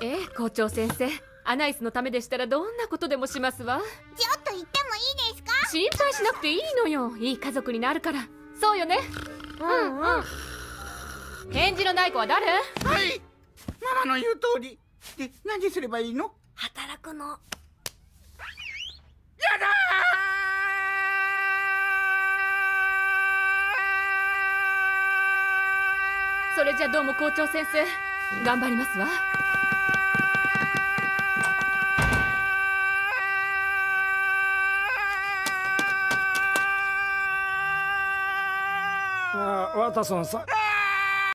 ええ、校長先生、アナイスのためでしたらどんなことでもしますわ。 ちょっと言ってもいいですか？ 心配しなくていいのよ。いい家族になるから。そうよね。うんうん。返事のない子は誰？ はい、ママの言う通り。で、何すればいいの？ 働くの。 やだー。それじゃどうも校長先生、頑張りますわ。 ワトソンさん。